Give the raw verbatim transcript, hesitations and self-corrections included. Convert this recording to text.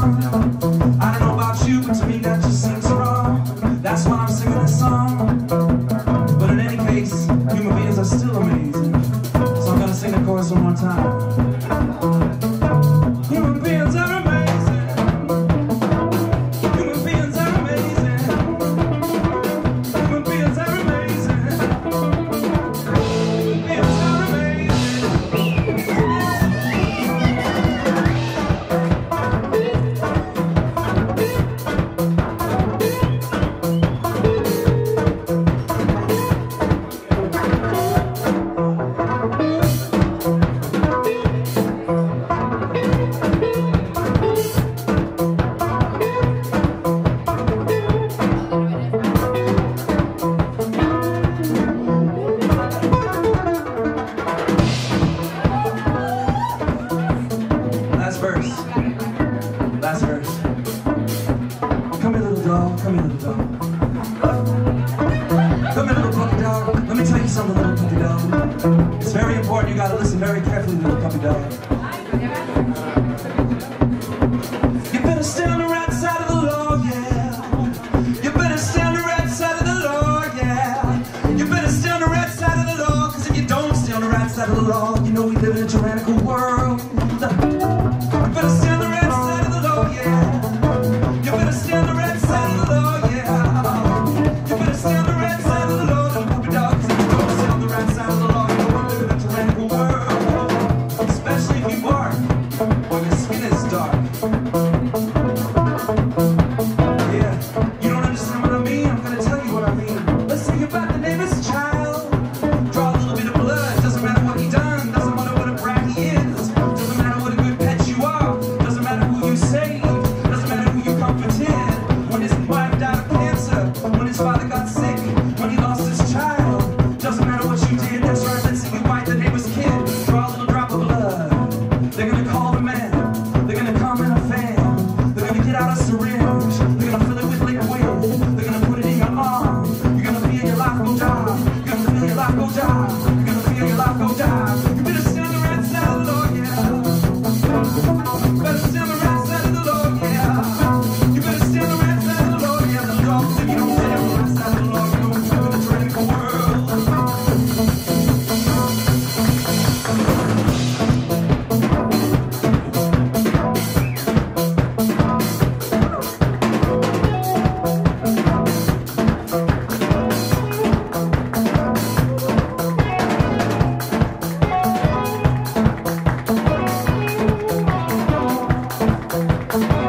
song. I don't know about you, but to me that just seems wrong. That's why I'm singing this song. But in any case, human beings are still amazing. So I'm gonna sing the chorus one more time. Human beings are amazing. Human beings are amazing. Human beings are amazing. Human beings are amazing. Last verse. Last verse. Come here, little dog. Come here, little dog. Come here, little puppy dog. Let me tell you something, little puppy dog. It's very important. You gotta listen very carefully, little puppy dog. You better stay on the right side of the law, yeah. You better stay on the right side of the law, yeah. You better stay on the right side of the law, cause if you don't stay on the right side of the law, you know we live in a tyrannical world. You better stay on the right side of the law, yeah. You better stay on the right side of the law, yeah. You better stay on the right side of the law, little puppy dog, cause if you don't stay on the right side of the law, you know we live in a tyrannical world. Especially if you bark, or your skin is dark. Yeah, you don't understand what I mean? I'm gonna tell you what I mean. Let's sing about the neighbor's child. Draw a little bit of blood, doesn't matter what he done, doesn't matter what a brat he is, doesn't matter what a good pet you are, doesn't matter who you saved, doesn't matter who you comforted. When his wife died of cancer, when his father got sick, when he lost his child, doesn't matter what you did. That's right, let's sing about the neighbor's kid. Draw a little drop of blood. They're gonna call the man, they're gonna come in a fan, they're gonna get out a syringe, they're gonna fill it with liquid, they're gonna put it in your arm, you're gonna feel your life go die, you're gonna feel your life go die, you're gonna feel your life go die. You better stay on the right side of the law, yeah. You better stay on the right side of the law, yeah. You better stay on the right side of the law, yeah. The dog, if you don't stay on the right side of the law, you know we live in a tyrannical world. Thank you.